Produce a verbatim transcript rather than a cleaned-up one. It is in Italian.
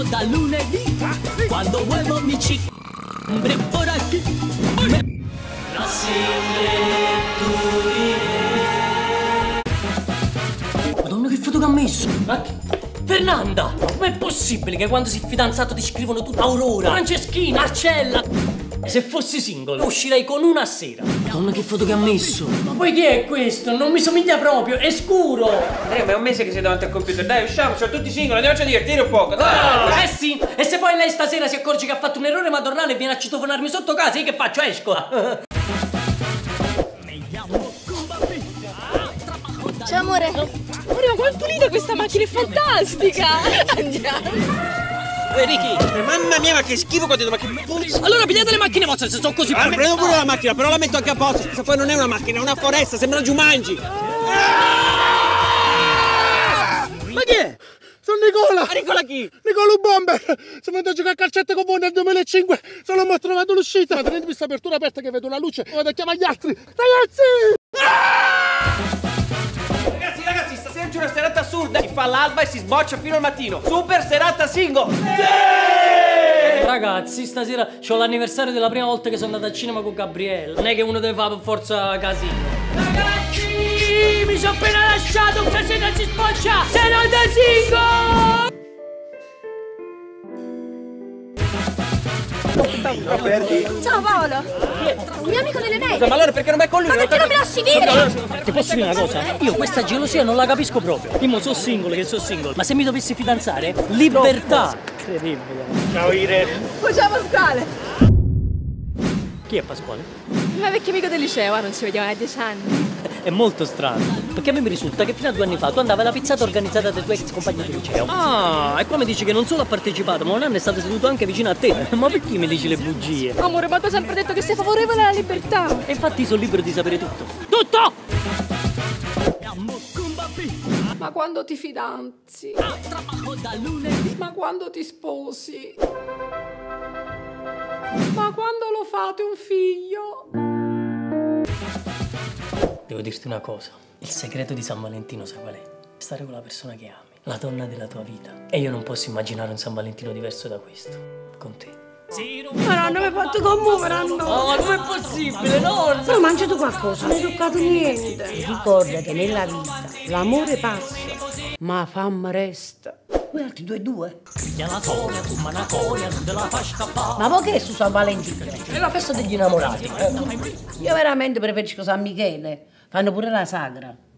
da lunedì, quando vuelvo mi ci por aquí. Madonna, che foto che ha messo! Ma che... Fernanda! Com'è possibile che quando sei fidanzato ti scrivono tutti Aurora, Franceschina, Marcella? E se fossi single uscirei con una a sera. Madonna, che foto che ha messo! Ma poi chi è questo? Non mi somiglia proprio, è scuro! Andrea, ma è un mese che sei davanti al computer, dai usciamo, sono tutti single, andiamoci a divertire un poco, dai! Eh sì! E se poi lei stasera si accorge che ha fatto un errore madornale e viene a citofonarmi sotto casa, io che faccio? Esco! Ciao amore. Amore, ma quanto pulita questa macchina, è fantastica. Andiamo. Ehi Ricky. Mamma mia, ma che schifo qua dentro, ma che puzza. Allora pigliate le macchine vostre se sono così ah, prendo pure la macchina, però la metto anche a posto. Questa poi non è una macchina, è una foresta, sembra Jumanji. Ah! Ma chi è? Sono Nicola! Ma Nicola chi? Nicola Bomber! Sono venuto a giocare a calcetto con voi nel duemilacinque, solo mi ho trovato l'uscita. Tenetemi questa apertura aperta che vedo la luce, vado a chiamare gli altri. Ragazzi! Ah! Ragazzi, ragazzi, stasera c'è una serata assurda. Si fa l'alba e si sboccia fino al mattino. Super serata single! Sì! Ragazzi, stasera c'ho l'anniversario della prima volta che sono andato al cinema con Gabriele. Non è che uno deve fare per forza casino. Ragazzi, mi sono appena lasciato, stasera si sboccia! Serata single! Ciao Paolo. Un mio amico delle medie. Ma allora perché non vai con lui? Ma perché non mi lasci dire? Ti posso dire una cosa? Io questa gelosia non la capisco proprio. Io sono single, che sono single. Ma se mi dovessi fidanzare, libertà. Incredibile. Ciao Irene. Ciao Pasquale. Chi è Pasquale? Il mio vecchio amico del liceo, non ci vediamo da dieci anni. È molto strano, perché a me mi risulta che fino a due anni fa tu andavi alla pizzata organizzata dai tuoi ex compagni di liceo. Ah, e qua mi dici che non solo ha partecipato, ma un anno è stato seduto anche vicino a te. Ma perché mi dici le bugie? Amore, ma tu hai sempre detto che sei favorevole alla libertà. E infatti sono libero di sapere tutto. Tutto! Ma quando ti fidanzi? Ma quando ti sposi? Ma quando lo fate un figlio? Devo dirti una cosa, il segreto di San Valentino sai qual è? Stare con la persona che ami, la donna della tua vita. E io non posso immaginare un San Valentino diverso da questo, con te. Ma non mi hai fatto commuovere, no! Oh, come è possibile, no? Se ho mangiato qualcosa, non hai toccato niente. Ricorda che nella vita l'amore passa, ma la fame resta. Voi altri due e due? Ma mo che è su San Valentino? È la festa degli innamorati. Io veramente preferisco San Michele. Fanno pure la sagra.